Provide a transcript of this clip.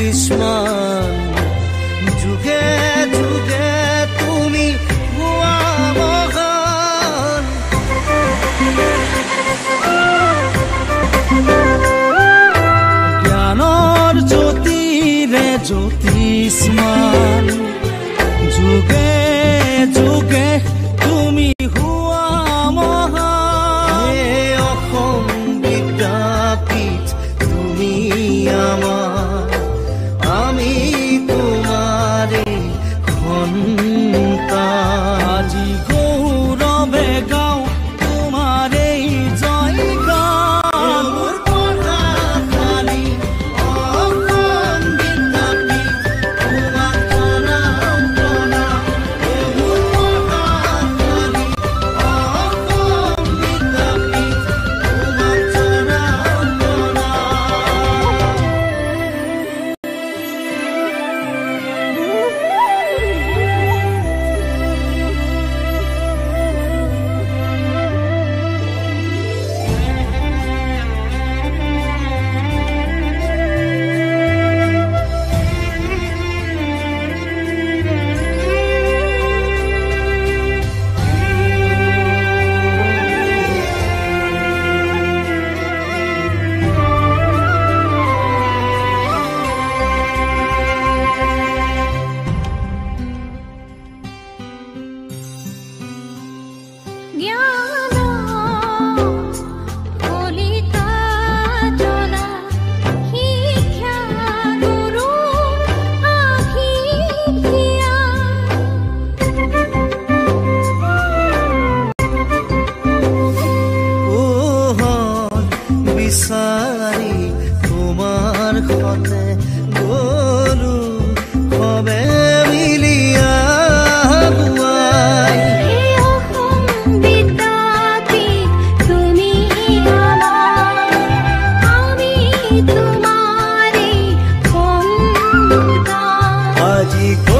জ্যোতিষ্মান যুগে যুগে তুমি হোৱা মহান জ্ঞানৰ জ্যোতিৰে জ্যোতিষ্মান যুগে যুগে তুমি হোৱা মহান অসম বিদ্যাপীঠ তুমি আমাৰ আমি তোমাৰে সন্তান আজি গৌৰৱে গাওঁ তোমাৰে জয় গান বিচাৰি তোমাৰ সতে গলো সবে মিলিয়া আজি